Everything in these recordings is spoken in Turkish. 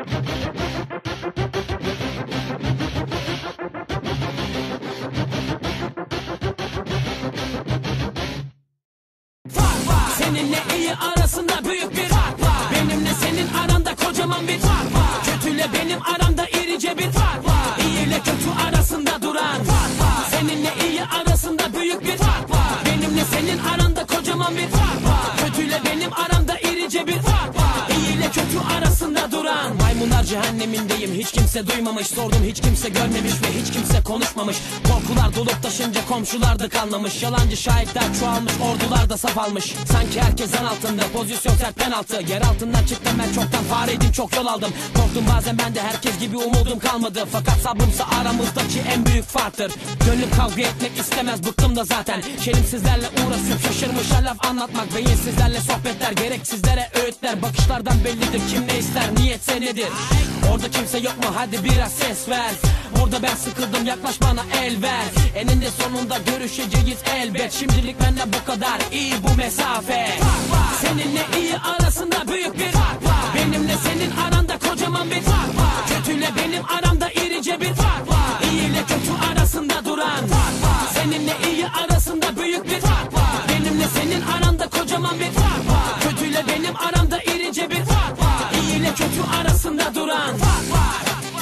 Seninle iyi arasında büyük bir fark var. Benimle senin aranda kocaman bir fark var. Kötüyle benim aramda irice bir fark var. İyi ile kötü arasında duran fark var. Seninle iyi arasında büyük bir fark var. Benimle senin aranda kocaman bir fark var. Kötüyle benim aramda irice bir fark var. İyi ile kötü arasında duran. Maymunlar cehennemindeyim, hiç kimse duymamış. Sordum, hiç kimse görmemiş ve hiç kimse konuşmamış. Korkular dolup taşınca komşular da kanlamış. Yalancı şahitler çoğalmış, ordular da saf almış. Sanki herkes zan altında, pozisyon sert penaltı. Yer altından çıktım ben çoktan, fareydim çok yol aldım. Korktum bazen ben de, herkes gibi umudum kalmadı. Fakat sabrımsa aramızdaki en büyük farktır. Gönlüm kavga etmek istemez, bıktım da zaten. Şerimsizlerle uğraşıp şaşırmışa laf anlatmak. Beyinsizlerle sohbetler, gereksizlere öğütler. Bakışlardan bellidir kim ne ister, niyetse nedir. Orada kimse yok mu, hadi biraz ses ver. Orada ben sıkıldım, yaklaş bana el ver. Eninde sonunda görüşeceğiz elbet. Şimdilik bende bu kadar, iyi bu mesafe. Seninle iyi arasında büyük bir fark var. Benimle senin aranda kocaman bir fark var. Kötüyle benim aramda irice bir fark var. İyi ile kötü arasında duran fark var. Seninle iyi arasında büyük bir fark var. Benimle senin aranda kocaman bir fark var. Kötüyle benim aramda irice bir fark var. İyi ile kötü arasında duran fark var.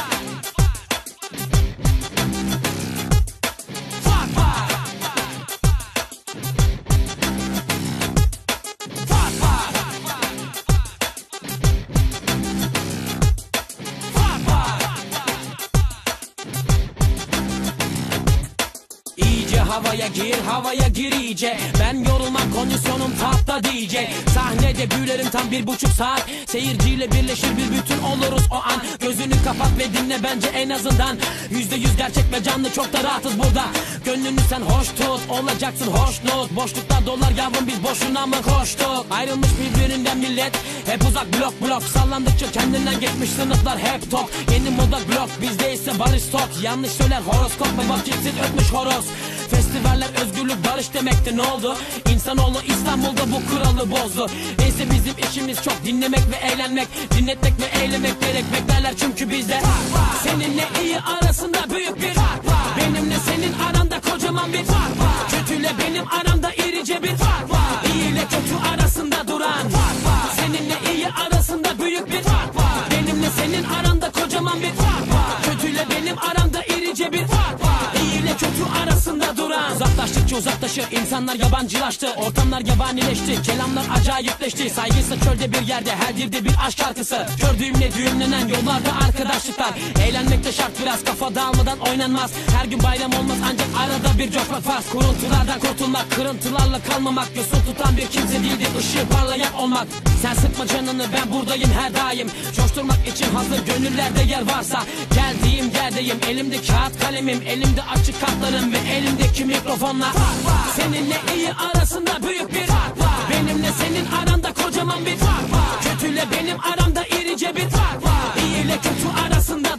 Havaya gir iyice. Ben yorulmam, kondisyonum tapta diyecek. Sahnede gülerim tam 1,5 saat. Seyirciyle birleşir bir bütün oluruz o an. Gözünü kapat ve dinle bence en azından. %100 gerçek ve canlı, çok da rahatız burada. Gönlünü sen hoş tut, olacaksın hoşnut. Boşlukta dolar yavrum, biz boşuna mı koştuk? Ayrılmış birbirinden millet, hep uzak blok. Sallandıkça kendinden geçmiş sınıflar hep tok. Yeni moda blok, bizde ise barış tok. Yanlış söyler horoskop ve vakitsiz ötmüş horoz. Festivaller özgürlük barış demekti, ne oldu? İnsanoğlu İstanbul'da bu kuralı bozdu. Neyse bizim işimiz çok dinlemek ve eğlenmek. Dinletmek ve eylemek gerek, beklerler çünkü bizde seninle iyi arasında büyük bir fark var. Benimle senin aranda kocaman bir fark var. Kötüyle benim aramda irice bir fark var. İyi ile kötü arasında duran fark var. Seninle iyi arasında büyük bir fark var. Benimle senin aranda kocaman bir fark var. Kötüyle benim aramda irice bir fark var. İyi ile kötü arasında duran. Uzaklaştıkça uzaklaşır, insanlar yabancılaştı. Ortamlar yabanileşti, kelamlar acayipleşti. Saygıysa çölde bir yerde, her dilde bir aşk şarkısı. Kör düğümle düğümlenen yollarda arkadaşlıklar. Eğlenmek de şart, biraz kafa dağılmadan oynanmaz. Her gün bayram olmaz, ancak arada bir coşmak farz. Kuruntulardan kurtulmak, kırıntılarla kalmamak. Yosun tutan bir kimse değildi, ışığı parlayan olmak. Sen sıkma canını, ben buradayım her daim. Coşturmak için hazır gönüllerde yer varsa. Geldiğim yerdeyim, elimde kağıt kalemim. Elimde açık kartlarım ve elimdeki mikrofonla. Seninle iyi arasında büyük bir fark var. Benimle senin aranda kocaman bir fark var. Kötüyle benim aramda irice bir fark var. İyi ile kötü arasında